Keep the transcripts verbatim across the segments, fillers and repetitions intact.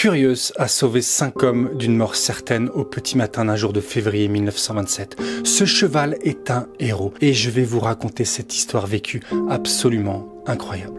Furious a sauvé cinq hommes d'une mort certaine au petit matin d'un jour de février mille neuf cent vingt-sept. Ce cheval est un héros et je vais vous raconter cette histoire vécue absolument incroyable.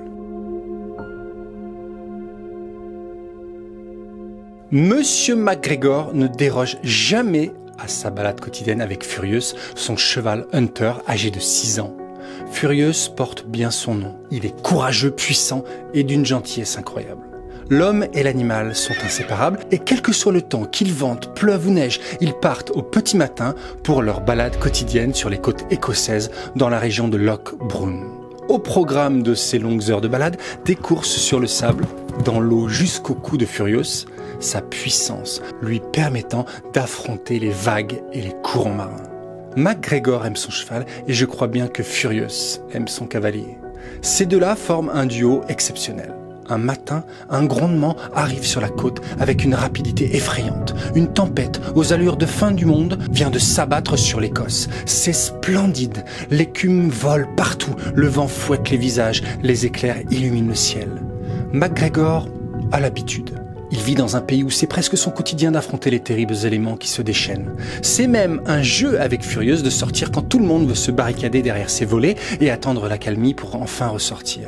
Monsieur McGregor ne déroge jamais à sa balade quotidienne avec Furious, son cheval Hunter âgé de six ans. Furious porte bien son nom. Il est courageux, puissant et d'une gentillesse incroyable. L'homme et l'animal sont inséparables et quel que soit le temps, qu'il vente, pleuve ou neige, ils partent au petit matin pour leur balade quotidienne sur les côtes écossaises dans la région de Loch Broom. Au programme de ces longues heures de balade, des courses sur le sable, dans l'eau jusqu'au cou de Furious, sa puissance lui permettant d'affronter les vagues et les courants marins. McGregor aime son cheval et je crois bien que Furious aime son cavalier. Ces deux-là forment un duo exceptionnel. Un matin, un grondement arrive sur la côte avec une rapidité effrayante. Une tempête aux allures de fin du monde vient de s'abattre sur l'Écosse. C'est splendide. L'écume vole partout. Le vent fouette les visages. Les éclairs illuminent le ciel. McGregor a l'habitude. Il vit dans un pays où c'est presque son quotidien d'affronter les terribles éléments qui se déchaînent. C'est même un jeu avec Furious de sortir quand tout le monde veut se barricader derrière ses volets et attendre l'accalmie pour enfin ressortir.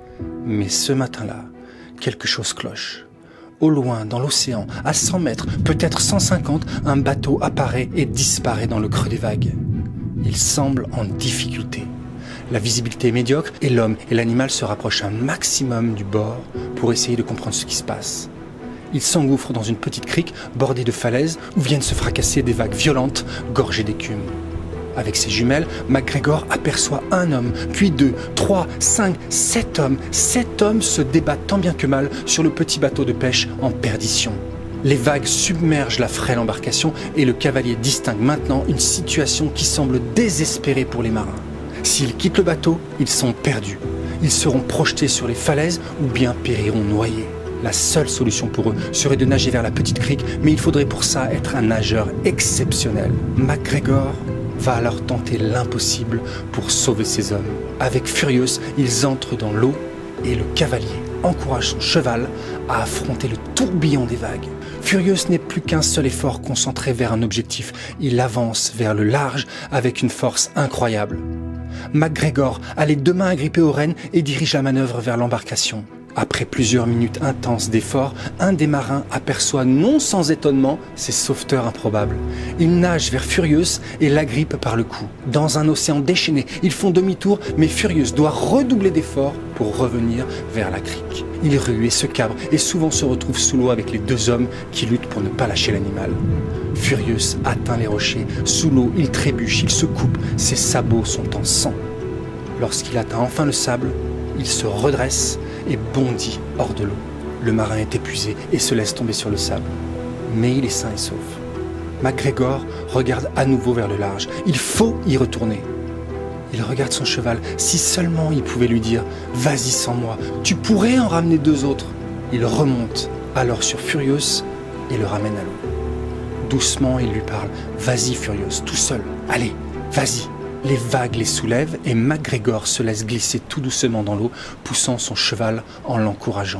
Mais ce matin-là, quelque chose cloche. Au loin, dans l'océan, à cent mètres, peut-être cent cinquante, un bateau apparaît et disparaît dans le creux des vagues. Il semble en difficulté. La visibilité est médiocre et l'homme et l'animal se rapprochent un maximum du bord pour essayer de comprendre ce qui se passe. Ils s'engouffrent dans une petite crique bordée de falaises où viennent se fracasser des vagues violentes, gorgées d'écume. Avec ses jumelles, McGregor aperçoit un homme, puis deux, trois, cinq, sept hommes. Sept hommes se débattent tant bien que mal sur le petit bateau de pêche en perdition. Les vagues submergent la frêle embarcation et le cavalier distingue maintenant une situation qui semble désespérée pour les marins. S'ils quittent le bateau, ils sont perdus. Ils seront projetés sur les falaises ou bien périront noyés. La seule solution pour eux serait de nager vers la petite crique, mais il faudrait pour ça être un nageur exceptionnel. McGregor va alors tenter l'impossible pour sauver ces hommes. Avec Furious, ils entrent dans l'eau et le cavalier encourage son cheval à affronter le tourbillon des vagues. Furious n'est plus qu'un seul effort concentré vers un objectif. Il avance vers le large avec une force incroyable. McGregor a les deux mains agrippées aux rênes et dirige la manœuvre vers l'embarcation. Après plusieurs minutes intenses d'efforts, un des marins aperçoit non sans étonnement ses sauveteurs improbables. Il nage vers Furious et l'agrippe par le cou. Dans un océan déchaîné, ils font demi-tour, mais Furious doit redoubler d'efforts pour revenir vers la crique. Il rue et se cabre et souvent se retrouve sous l'eau avec les deux hommes qui luttent pour ne pas lâcher l'animal. Furious atteint les rochers. Sous l'eau, il trébuche, il se coupe. Ses sabots sont en sang. Lorsqu'il atteint enfin le sable, il se redresse et bondit hors de l'eau. Le marin est épuisé et se laisse tomber sur le sable. Mais il est sain et sauf. McGregor regarde à nouveau vers le large. Il faut y retourner. Il regarde son cheval. Si seulement il pouvait lui dire « Vas-y sans moi, tu pourrais en ramener deux autres ». Il remonte alors sur Furious et le ramène à l'eau. Doucement, il lui parle « Vas-y Furious, tout seul, allez, vas-y ». Les vagues les soulèvent et McGregor se laisse glisser tout doucement dans l'eau, poussant son cheval en l'encourageant.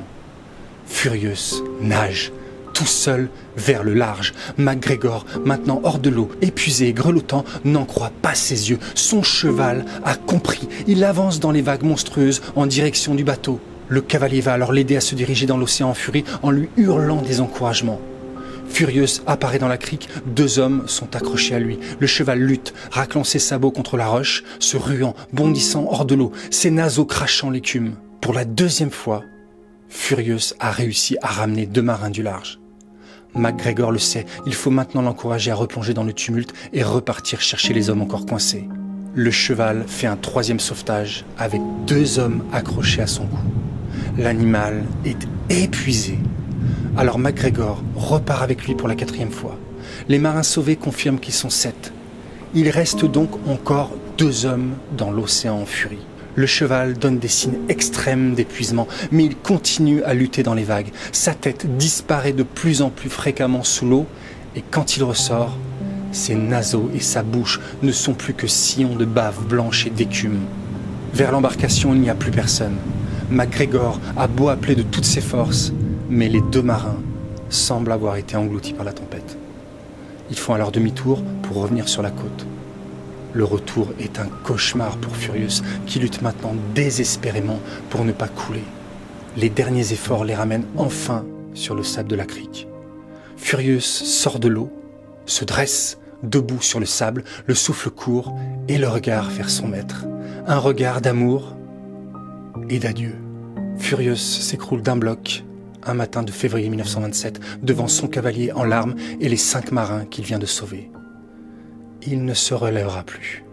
Furious nage, tout seul, vers le large. McGregor, maintenant hors de l'eau, épuisé et grelottant, n'en croit pas ses yeux. Son cheval a compris. Il avance dans les vagues monstrueuses en direction du bateau. Le cavalier va alors l'aider à se diriger dans l'océan en furie en lui hurlant des encouragements. Furious apparaît dans la crique, deux hommes sont accrochés à lui. Le cheval lutte, raclant ses sabots contre la roche, se ruant, bondissant hors de l'eau, ses naseaux crachant l'écume. Pour la deuxième fois, Furious a réussi à ramener deux marins du large. McGregor le sait, il faut maintenant l'encourager à replonger dans le tumulte et repartir chercher les hommes encore coincés. Le cheval fait un troisième sauvetage avec deux hommes accrochés à son cou. L'animal est épuisé. Alors McGregor repart avec lui pour la quatrième fois. Les marins sauvés confirment qu'ils sont sept. Il reste donc encore deux hommes dans l'océan en furie. Le cheval donne des signes extrêmes d'épuisement, mais il continue à lutter dans les vagues. Sa tête disparaît de plus en plus fréquemment sous l'eau, et quand il ressort, ses naseaux et sa bouche ne sont plus que sillons de bave blanche et d'écume. Vers l'embarcation, il n'y a plus personne. McGregor a beau appeler de toutes ses forces, mais les deux marins semblent avoir été engloutis par la tempête. Ils font alors demi-tour pour revenir sur la côte. Le retour est un cauchemar pour Furious, qui lutte maintenant désespérément pour ne pas couler. Les derniers efforts les ramènent enfin sur le sable de la crique. Furious sort de l'eau, se dresse, debout sur le sable, le souffle court et le regard vers son maître. Un regard d'amour et d'adieu. Furious s'écroule d'un bloc, un matin de février mille neuf cent vingt-sept, devant son cavalier en larmes et les cinq marins qu'il vient de sauver. Il ne se relèvera plus.